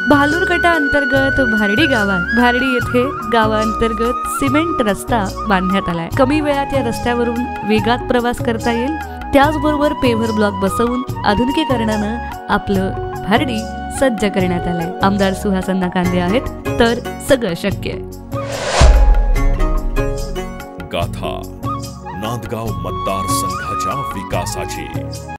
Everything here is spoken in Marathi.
भालुरकटा अंतर्गत भारडी गावात भारडी येथे गावांतर्गत सिमेंट रस्ता बांधण्यात आलाय। कमी वेळात या रस्त्यावरून वेगात प्रवास करता येईल। त्याचबरोबर पेव्हर ब्लॉक बसवून आधुनिकीकरणानं आपलं भारडी सज्ज करण्यात आलंय। आमदार सुहास कांदे आहेत तर सगळं शक्य आहे। गाथा नांदगाव मतदार संघाच्या विकासाची।